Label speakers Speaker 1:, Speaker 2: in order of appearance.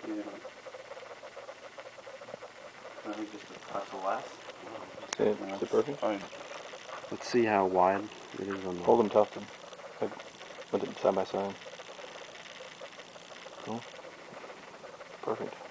Speaker 1: Yeah. I think just a touch less.
Speaker 2: Is it perfect?
Speaker 1: Let's see how wide it is on the...
Speaker 2: Hold them tough to, like, with it side by side. Cool. Perfect.